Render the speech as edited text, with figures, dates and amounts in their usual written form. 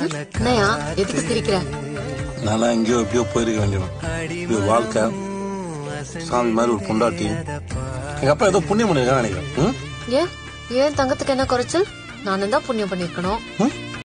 என்னையா எதுக்கு சிரிக்கிற? நானா எங்கேயோ எப்பயோ போயிருக்க வேண்டியவன். இது வாழ்க்கை சாமி மாதிரி ஒரு பொண்டாட்டி. எங்க அப்பா ஏதோ புண்ணியம் பண்ணிருக்கான்னு நினைக்கிறேன். ஏன் தங்கத்துக்கு என்ன குறைச்சல்? நானும் தான் புண்ணியம் பண்ணிருக்கணும்.